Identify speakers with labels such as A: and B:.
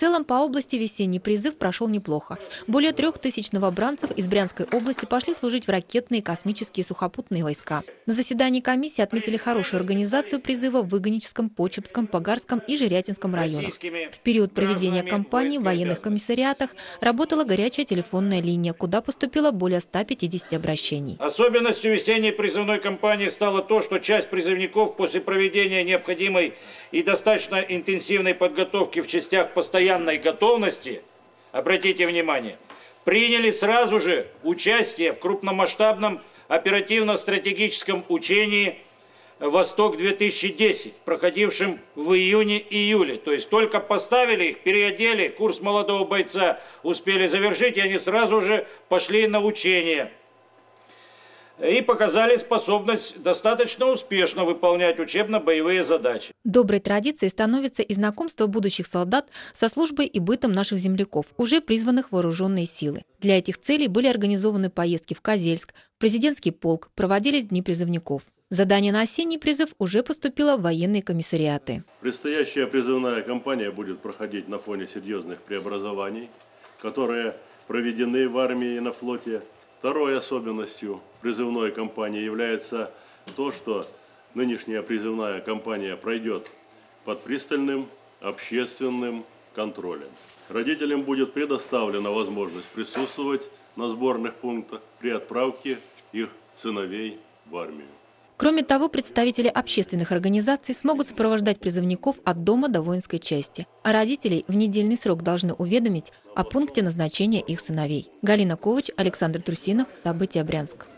A: целом по области весенний призыв прошел неплохо. Более 3000 новобранцев из Брянской области пошли служить в ракетные, космические и сухопутные войска. На заседании комиссии отметили хорошую организацию призыва в Выгоническом, Почепском, Погарском и Жирятинском районах. В период проведения кампании в военных комиссариатах работала горячая телефонная линия, куда поступило более 150 обращений.
B: Особенностью весенней призывной кампании стало то, что часть призывников после проведения необходимой и достаточно интенсивной подготовки в частях постоянной готовности, обратите внимание, приняли сразу же участие в крупномасштабном оперативно-стратегическом учении «Восток-2010», проходившем в июне-июле. То есть только поставили их, переодели, курс молодого бойца успели завершить, и они сразу же пошли на учение. И показали способность достаточно успешно выполнять учебно-боевые задачи.
A: Доброй традицией становится и знакомство будущих солдат со службой и бытом наших земляков, уже призванных в вооруженные силы. Для этих целей были организованы поездки в Козельск, в президентский полк, проводились дни призывников. Задание на осенний призыв уже поступило в военные комиссариаты.
C: Предстоящая призывная кампания будет проходить на фоне серьезных преобразований, которые проведены в армии и на флоте. Второй особенностью призывной кампании является то, что нынешняя призывная кампания пройдет под пристальным общественным контролем. Родителям будет предоставлена возможность присутствовать на сборных пунктах при отправке их сыновей в армию.
A: Кроме того, представители общественных организаций смогут сопровождать призывников от дома до воинской части, а родителей в недельный срок должны уведомить о пункте назначения их сыновей. Галина Ковач, Александр Трусинов. События Брянск.